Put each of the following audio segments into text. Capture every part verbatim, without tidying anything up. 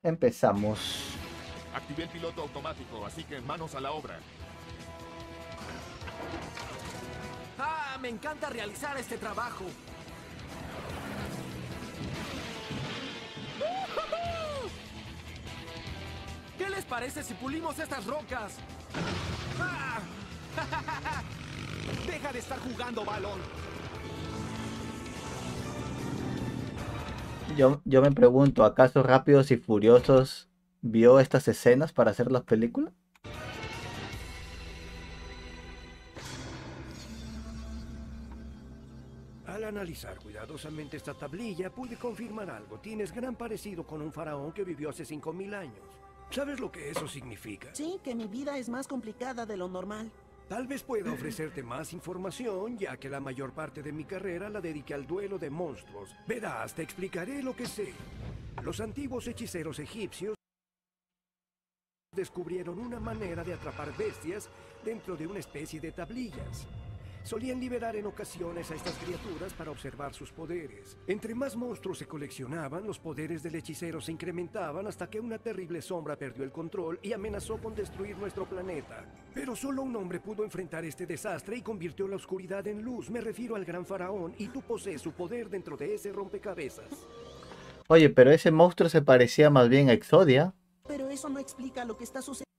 empezamos. Activé el piloto automático, así que manos a la obra. ¡Ah! Me encanta realizar este trabajo. ¿Qué les parece si pulimos estas rocas? ¡Ah! Deja de estar jugando, balón. Yo, yo me pregunto, ¿acaso Rápidos y Furiosos vio estas escenas para hacer las películas? Al analizar cuidadosamente esta tablilla, pude confirmar algo. Tienes gran parecido con un faraón que vivió hace cinco mil años. ¿Sabes lo que eso significa? Sí, que mi vida es más complicada de lo normal. Tal vez pueda ofrecerte más información, ya que la mayor parte de mi carrera la dediqué al duelo de monstruos. Verás, te explicaré lo que sé. Los antiguos hechiceros egipcios descubrieron una manera de atrapar bestias dentro de una especie de tablillas. Solían liberar en ocasiones a estas criaturas para observar sus poderes. Entre más monstruos se coleccionaban, los poderes del hechicero se incrementaban hasta que una terrible sombra perdió el control y amenazó con destruir nuestro planeta. Pero solo un hombre pudo enfrentar este desastre y convirtió la oscuridad en luz. Me refiero al gran faraón, y tú posees su poder dentro de ese rompecabezas. Oye, pero ese monstruo se parecía más bien a Exodia. Pero eso no explica lo que está sucediendo.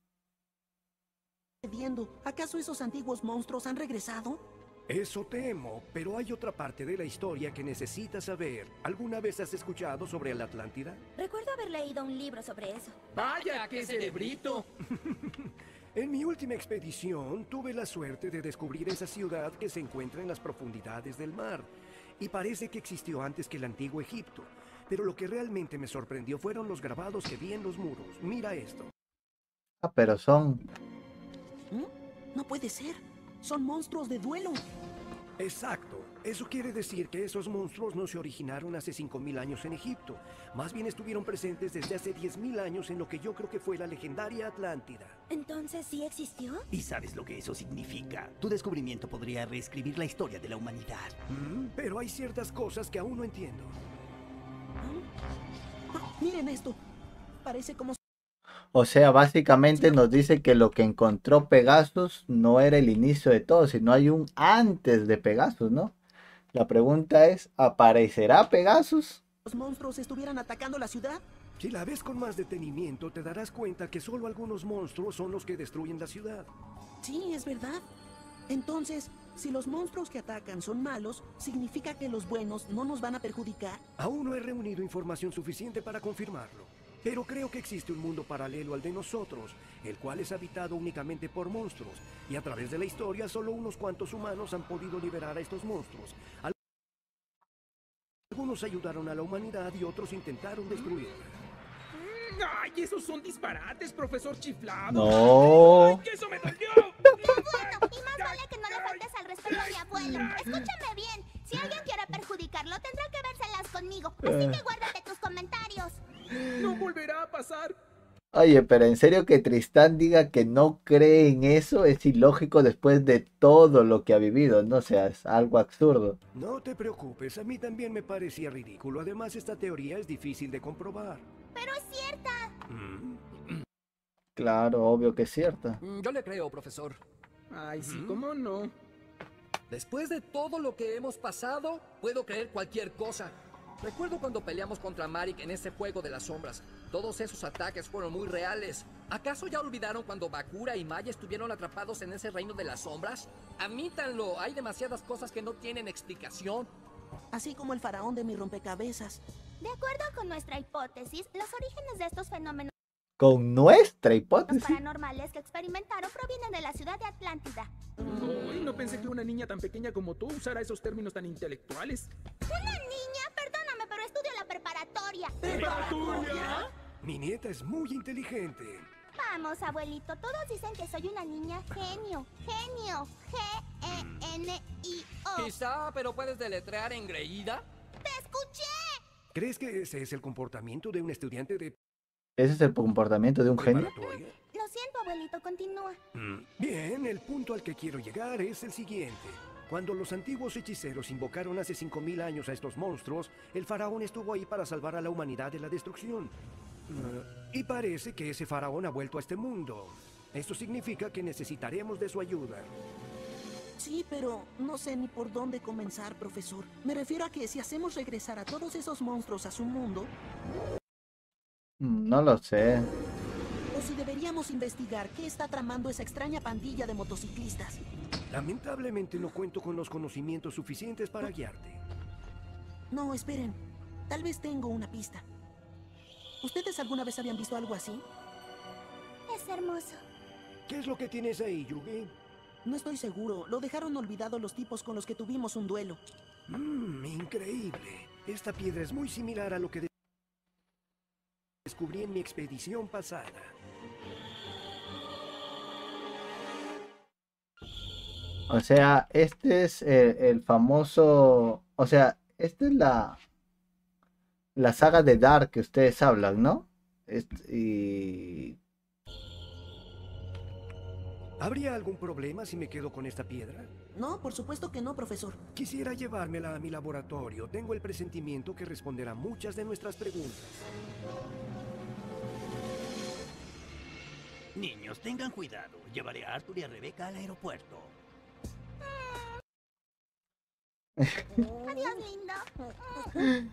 ¿Acaso esos antiguos monstruos han regresado? Eso temo, pero hay otra parte de la historia que necesitas saber. ¿Alguna vez has escuchado sobre la Atlántida? Recuerdo haber leído un libro sobre eso. ¡Vaya, qué cerebrito! En mi última expedición tuve la suerte de descubrir esa ciudad que se encuentra en las profundidades del mar. Y parece que existió antes que el antiguo Egipto. Pero lo que realmente me sorprendió fueron los grabados que vi en los muros. Mira esto. Ah, pero son... ¿Mm? No puede ser. Son monstruos de duelo. Exacto. Eso quiere decir que esos monstruos no se originaron hace cinco mil años en Egipto. Más bien estuvieron presentes desde hace diez mil años en lo que yo creo que fue la legendaria Atlántida. ¿Entonces sí existió? ¿Y sabes lo que eso significa? Tu descubrimiento podría reescribir la historia de la humanidad. ¿Mm? Pero hay ciertas cosas que aún no entiendo. Ah, miren esto. Parece como... O sea, básicamente nos dice que lo que encontró Pegasus no era el inicio de todo, sino hay un antes de Pegasus, ¿no? La pregunta es, ¿aparecerá Pegasus? ¿Los monstruos estuvieran atacando la ciudad? Si la ves con más detenimiento, te darás cuenta que solo algunos monstruos son los que destruyen la ciudad. Sí, es verdad. Entonces, si los monstruos que atacan son malos, ¿significa que los buenos no nos van a perjudicar? Aún no he reunido información suficiente para confirmarlo. Pero creo que existe un mundo paralelo al de nosotros, el cual es habitado únicamente por monstruos, y a través de la historia solo unos cuantos humanos han podido liberar a estos monstruos. Algunos ayudaron a la humanidad y otros intentaron destruirla. ¡Ay, esos son disparates, profesor chiflado! No. ¡Ay, que eso me dolió! Bueno, y más vale que no le faltes al respeto a mi abuelo. Escúchame bien, si alguien quiere perjudicarlo, tendrá que vérselas conmigo. Así que guárdate tus comentarios. ¡No volverá a pasar! Oye, pero en serio que Tristán diga que no cree en eso es ilógico después de todo lo que ha vivido, ¿no? O sea, es algo absurdo. No te preocupes, a mí también me parecía ridículo. Además, esta teoría es difícil de comprobar. Pero es cierta. ¿Mm? Claro, obvio que es cierta. Yo le creo, profesor. Ay, sí, ¿cómo no? Después de todo lo que hemos pasado, puedo creer cualquier cosa. Recuerdo cuando peleamos contra Marik en ese juego de las sombras. Todos esos ataques fueron muy reales. ¿Acaso ya olvidaron cuando Bakura y Maya estuvieron atrapados en ese reino de las sombras? Admítanlo, hay demasiadas cosas que no tienen explicación. Así como el faraón de mi rompecabezas. De acuerdo con nuestra hipótesis, los orígenes de estos fenómenos Con nuestra Los hipótesis. paranormales que experimentaron provienen de la ciudad de Atlántida. Uy, no pensé que una niña tan pequeña como tú usara esos términos tan intelectuales. ¿Una niña? Perdóname, pero estudio la preparatoria. ¿Preparatoria? Mi nieta es muy inteligente. Vamos, abuelito, todos dicen que soy una niña genio. Genio. G E N I O. Quizá, pero puedes deletrear engreída. ¡Te escuché! ¿Crees que ese es el comportamiento de un estudiante de ¿Ese es el comportamiento de un genio? preparatoria? Lo siento, abuelito, continúa. Mm. Bien, el punto al que quiero llegar es el siguiente. Cuando los antiguos hechiceros invocaron hace cinco mil años a estos monstruos, el faraón estuvo ahí para salvar a la humanidad de la destrucción. Y parece que ese faraón ha vuelto a este mundo. Esto significa que necesitaremos de su ayuda. Sí, pero no sé ni por dónde comenzar, profesor. Me refiero a que si hacemos regresar a todos esos monstruos a su mundo, Mm, No lo sé. o si deberíamos investigar qué está tramando esa extraña pandilla de motociclistas. Lamentablemente no cuento con los conocimientos suficientes para guiarte. No, esperen. Tal vez tengo una pista. ¿Ustedes alguna vez habían visto algo así? Es hermoso. ¿Qué es lo que tienes ahí, Yugi? No estoy seguro. Lo dejaron olvidado los tipos con los que tuvimos un duelo. Mmm, increíble. Esta piedra es muy similar a lo que de- descubrí en mi expedición pasada. O sea, este es el, el famoso... O sea, esta es la, la saga de Dark que ustedes hablan, ¿no? Est- y... ¿Habría algún problema si me quedo con esta piedra? No, por supuesto que no, profesor. Quisiera llevármela a mi laboratorio. Tengo el presentimiento que responderá muchas de nuestras preguntas. Niños, tengan cuidado. Llevaré a Arthur y a Rebeca al aeropuerto. Adiós, lindo.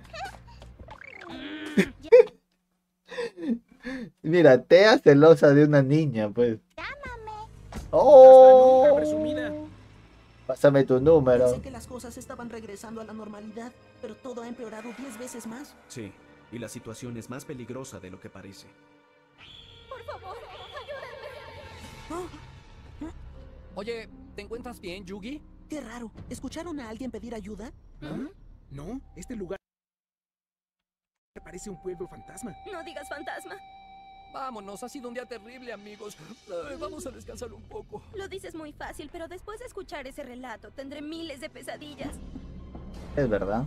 Mira, Tea celosa de una niña, pues. Llámame. ¡Oh! Hasta nunca, presumida. Pásame tu número. Pensé que las cosas estaban regresando a la normalidad, pero todo ha empeorado diez veces más. Sí, y la situación es más peligrosa de lo que parece. Por favor, ayúdame. Oh, Oye, ¿te encuentras bien, Yugi? qué raro. ¿Escucharon a alguien pedir ayuda? ¿Ah? No, este lugar parece un pueblo fantasma. No digas fantasma. Vámonos, ha sido un día terrible, amigos. Ay, vamos a descansar un poco. Lo dices muy fácil, pero después de escuchar ese relato tendré miles de pesadillas. Es verdad.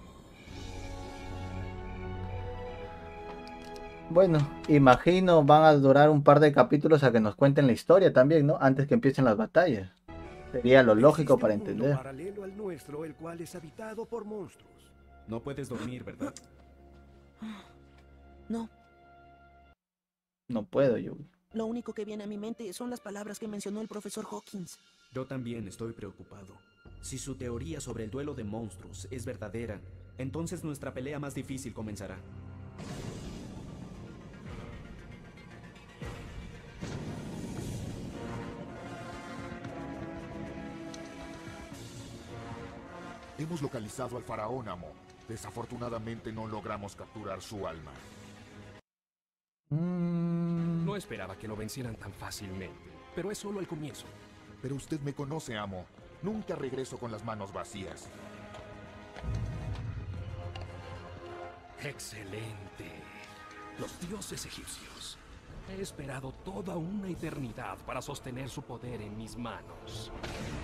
Bueno, imagino van a durar un par de capítulos a que nos cuenten la historia también, ¿no? Antes que empiecen las batallas. Sería lo lógico Existe para un mundo entender. paralelo al nuestro, el cual es habitado por monstruos. No puedes dormir, ¿verdad? No. No puedo, yo. Lo único que viene a mi mente son las palabras que mencionó el profesor Hawkins. Yo también estoy preocupado. Si su teoría sobre el duelo de monstruos es verdadera, entonces nuestra pelea más difícil comenzará. Hemos localizado al faraón, amo. Desafortunadamente no logramos capturar su alma. Mm, No esperaba que lo vencieran tan fácilmente, pero es solo el comienzo. Pero usted me conoce, amo. Nunca regreso con las manos vacías. ¡Excelente! Los dioses egipcios. He esperado toda una eternidad para sostener su poder en mis manos.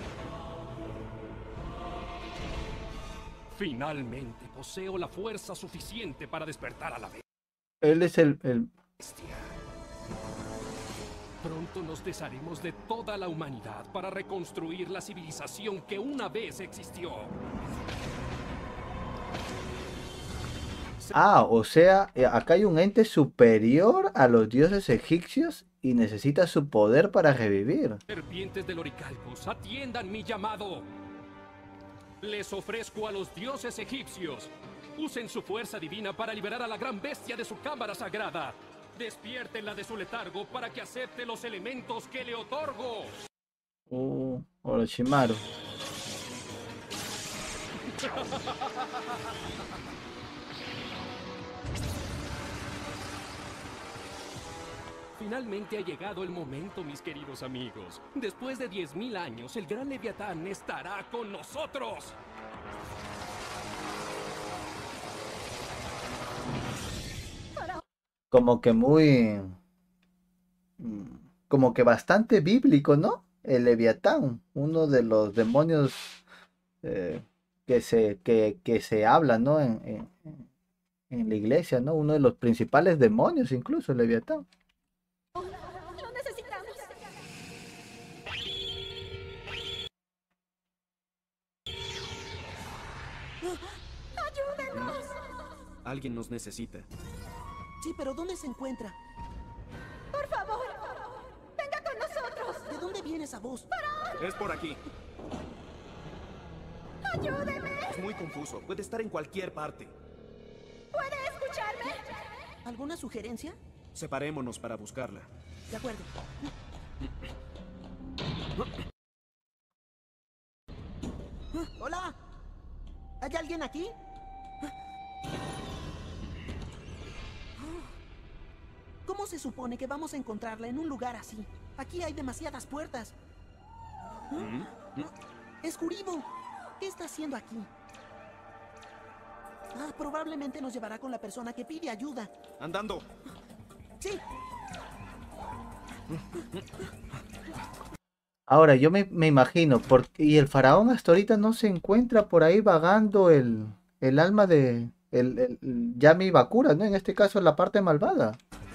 Finalmente poseo la fuerza suficiente para despertar a la él es el, el... bestia. Pronto nos desharemos de toda la humanidad para reconstruir la civilización que una vez existió. Ah, o sea, eh, acá hay un ente superior a los dioses egipcios y necesita su poder para revivir. Serpientes del Oricalcus, atiendan mi llamado. Les ofrezco a los dioses egipcios. Usen su fuerza divina para liberar a la gran bestia de su cámara sagrada. Despiértenla de su letargo para que acepte los elementos que le otorgo. Uh, Orochimaru. Finalmente ha llegado el momento, mis queridos amigos. Después de diez mil años, el gran Leviatán estará con nosotros. Como que muy... mm, como que bastante bíblico, ¿no? El Leviatán, uno de los demonios eh, que, se, que, que se habla, ¿no? En, en, en la iglesia, ¿no? Uno de los principales demonios, incluso, el Leviatán. Lo necesitamos. ¡Ayúdenos! Alguien nos necesita. Sí, pero ¿dónde se encuentra? Por favor, venga con nosotros. ¿De dónde viene esa voz? Es por aquí. ¡Ayúdeme! Es muy confuso. Puede estar en cualquier parte. ¿Puede escucharme? ¿Alguna sugerencia? Separémonos para buscarla. De acuerdo. ¡Hola! ¿Hay alguien aquí? ¿Cómo se supone que vamos a encontrarla en un lugar así? Aquí hay demasiadas puertas. ¡Es Juribo! ¿Qué está haciendo aquí? Ah, probablemente nos llevará con la persona que pide ayuda. Andando. Sí. Ahora, yo me, me imagino, por, y el faraón hasta ahorita no se encuentra por ahí vagando el, el alma de el, el, el Yami Bakura, ¿no? En este caso, la parte malvada.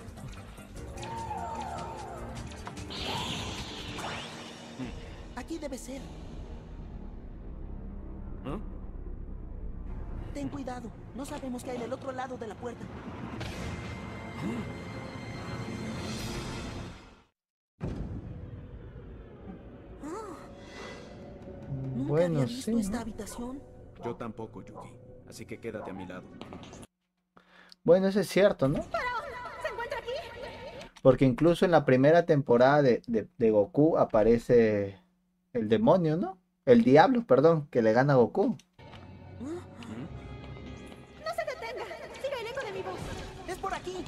Aquí debe ser. ¿Ah? Ten cuidado. No sabemos qué hay del otro lado de la puerta. Nunca Bueno, había visto sí, esta ¿no? habitación. Yo tampoco, Yugi. Así que quédate a mi lado. Bueno, eso es cierto, ¿no? ¿Se encuentra aquí? Porque incluso en la primera temporada de, de, de Goku aparece el demonio, ¿no? El diablo, perdón, que le gana a Goku. No se detenga. Siga el eco de mi voz. ¡Es por aquí!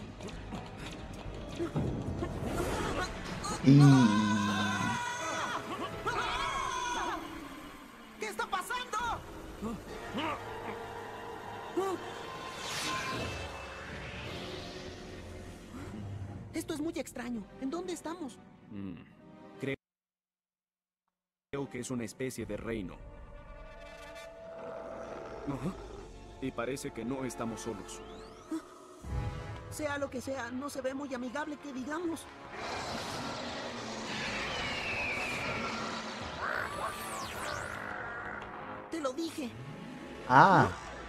Y... ¿Qué está pasando? Esto es muy extraño. ¿En dónde estamos? Mm. Creo... Creo que es una especie de reino. Ajá. Y parece que no estamos solos. Sea lo que sea, no se ve muy amigable que digamos. Te lo dije. Ah,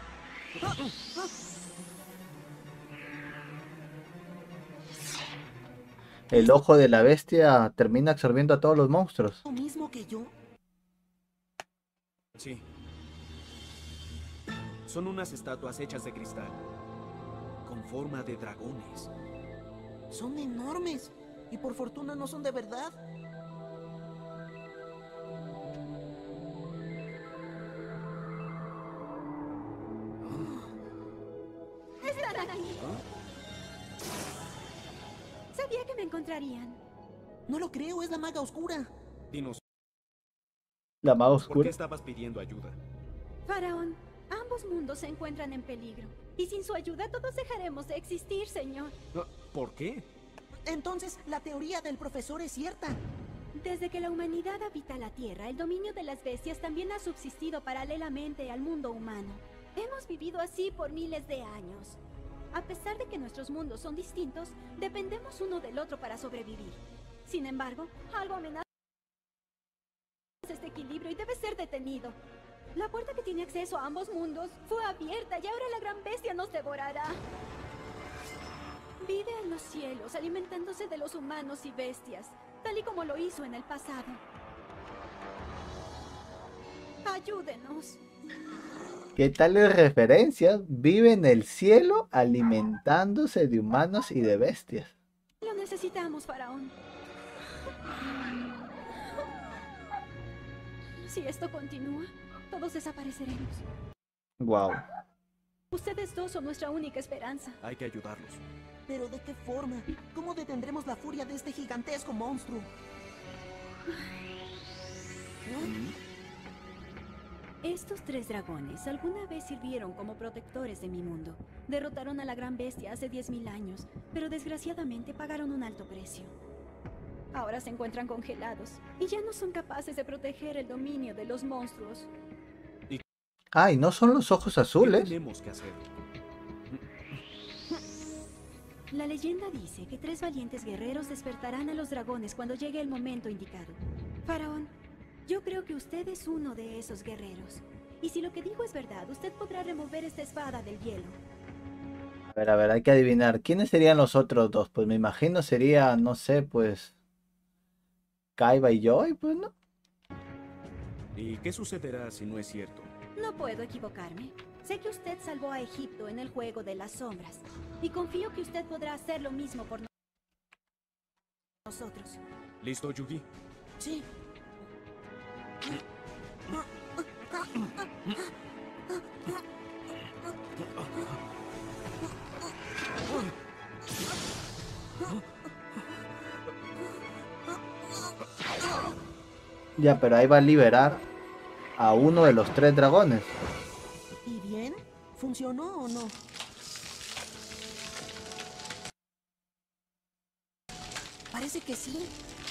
el ojo de la bestia termina absorbiendo a todos los monstruos. ¿Lo mismo que yo? Sí. Son unas estatuas hechas de cristal. Con forma de dragones. Son enormes. Y por fortuna no son de verdad. Están aquí. Sabía que me encontrarían. No lo creo, es la maga oscura. Dinos, La más ¿por qué oscura. estabas pidiendo ayuda? Faraón, ambos mundos se encuentran en peligro. Y sin su ayuda todos dejaremos de existir, señor. Ah, ¿Por qué? Entonces, la teoría del profesor es cierta. Desde que la humanidad habita la Tierra, el dominio de las bestias también ha subsistido paralelamente al mundo humano. Hemos vivido así por miles de años. A pesar de que nuestros mundos son distintos, dependemos uno del otro para sobrevivir. Sin embargo, algo amenaza este equilibrio y debe ser detenido. La puerta que tiene acceso a ambos mundos fue abierta y ahora la gran bestia nos devorará. Vive en los cielos, alimentándose de los humanos y bestias, tal y como lo hizo en el pasado. Ayúdenos. ¿Qué tales referencias? Vive en el cielo alimentándose de humanos y de bestias. Lo necesitamos, Faraón. Si esto continúa, todos desapareceremos. Wow. Ustedes dos son nuestra única esperanza. Hay que ayudarlos. ¿Pero de qué forma? ¿Cómo detendremos la furia de este gigantesco monstruo? Estos tres dragones alguna vez sirvieron como protectores de mi mundo. Derrotaron a la gran bestia hace diez mil años, pero desgraciadamente pagaron un alto precio. Ahora se encuentran congelados y ya no son capaces de proteger el dominio de los monstruos. Ah, y no son los ojos ¿Qué azules. tenemos que hacer? La leyenda dice que tres valientes guerreros despertarán a los dragones cuando llegue el momento indicado. Faraón, yo creo que usted es uno de esos guerreros. Y si lo que digo es verdad, usted podrá remover esta espada del hielo. A ver, a ver, hay que adivinar. ¿Quiénes serían los otros dos? Pues me imagino sería, no sé, pues... Kaiba y Joy, pues, ¿no? ¿Y qué sucederá si no es cierto? No puedo equivocarme. Sé que usted salvó a Egipto en el juego de las sombras. Y confío que usted podrá hacer lo mismo por no- nosotros. ¿Listo, Yugi? Sí. Ya, pero ahí va a liberar a uno de los tres dragones. ¿Y bien? ¿Funcionó o no? Parece que sí.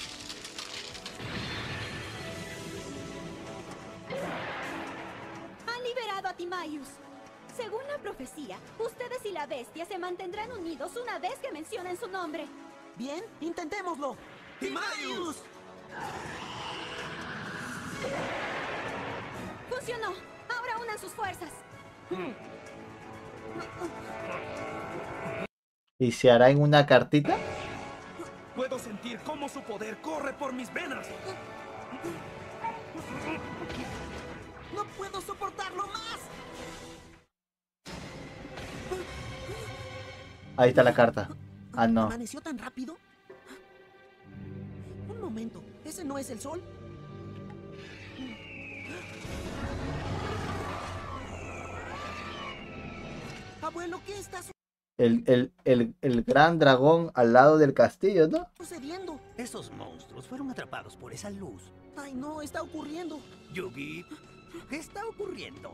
Han liberado a Timaeus. Según la profecía, ustedes y la bestia se mantendrán unidos una vez que mencionen su nombre. Bien, intentémoslo. ¡Timaeus! ¡Funcionó! Ahora unan sus fuerzas. ¿Y se hará en una cartita? Puedo sentir cómo su poder corre por mis venas. ¡No puedo soportarlo más! Ahí está la carta. Ah, no. ¿Amaneció tan rápido? Un momento, ¿ese no es el sol? Abuelo, ¿qué está El, el, el, el gran dragón al lado del castillo, ¿no? sucediendo? Esos monstruos fueron atrapados por esa luz. Ay, no, está ocurriendo. Yugi, ¿qué está ocurriendo?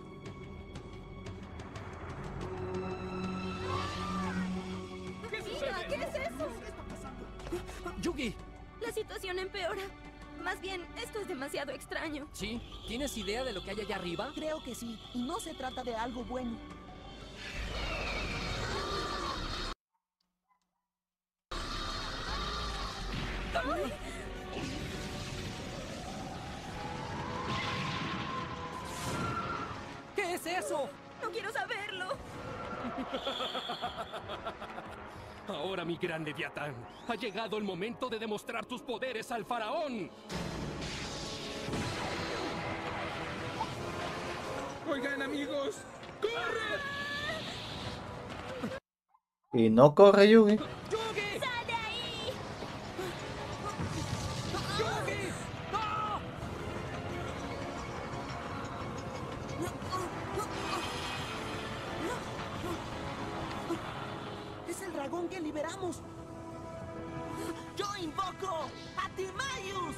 Mira, ¿qué es eso? Yugi, La situación empeora. Más bien, esto es demasiado extraño. ¿sí? ¿Tienes idea de lo que hay allá arriba? Creo que sí, y no se trata de algo bueno. ¿Qué es eso? No quiero saberlo. Ahora, mi gran Leviatán, ha llegado el momento de demostrar tus poderes al faraón. Oigan, amigos, ¡corre! Y no corre Yugi. ¡Yugi! ¡Sal de ahí! ¡Yugi! ¡No! Es el dragón que liberamos. ¡Yo invoco a Timaeus!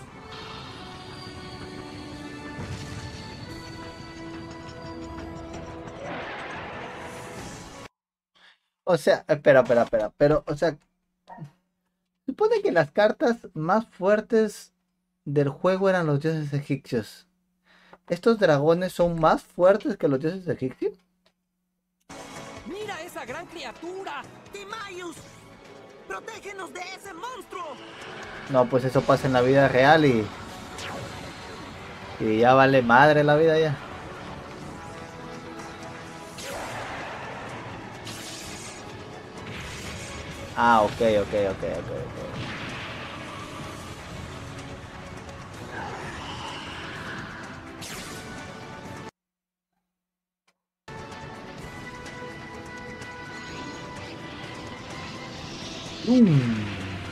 O sea, espera, espera, espera. Pero, o sea, supone que las cartas más fuertes del juego eran los dioses egipcios. ¿Estos dragones son más fuertes que los dioses egipcios? ¡Mira esa gran criatura! ¡Timaeus! ¡Protégenos de ese monstruo! No, pues eso pasa en la vida real y... Y ya vale madre la vida ya. Ah, ok, ok, ok, ok, ok. Mm.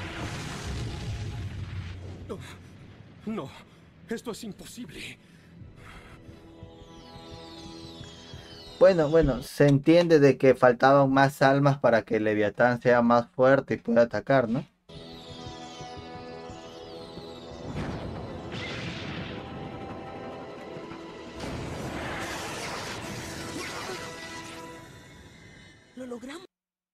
No, esto es imposible. Bueno, bueno, se entiende de que faltaban más almas para que Leviatán sea más fuerte y pueda atacar, ¿no? Lo logramos.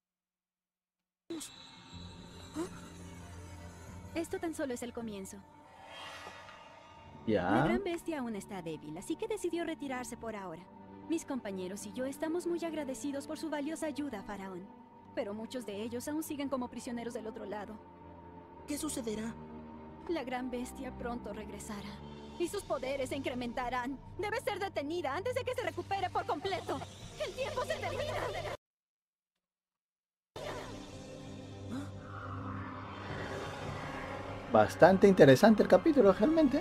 Esto tan solo es el comienzo. La Ya. gran bestia aún está débil, así que decidió retirarse por ahora. Mis compañeros y yo estamos muy agradecidos por su valiosa ayuda, Faraón. Pero muchos de ellos aún siguen como prisioneros del otro lado. ¿Qué sucederá? La gran bestia pronto regresará. Y sus poderes se incrementarán. Debe ser detenida antes de que se recupere por completo. ¡El tiempo se termina! Bastante interesante el capítulo, realmente.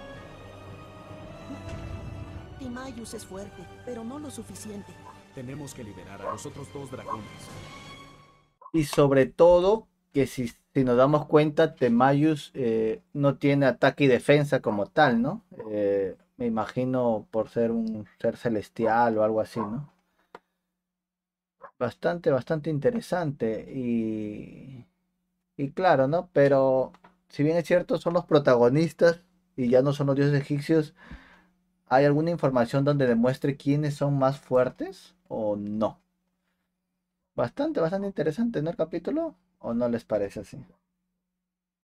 Timaeus es fuerte, pero no lo suficiente. Tenemos que liberar a los otros dos dragones. Y sobre todo, que si, si nos damos cuenta, Timaeus eh, no tiene ataque y defensa como tal, ¿no? Eh, me imagino por ser un ser celestial o algo así, ¿no? Bastante, bastante interesante. Y, y claro, ¿no? Pero si bien es cierto, son los protagonistas y ya no son los dioses egipcios, ¿hay alguna información donde demuestre quiénes son más fuertes o no? Bastante, bastante interesante, ¿no? El capítulo, ¿o no les parece así?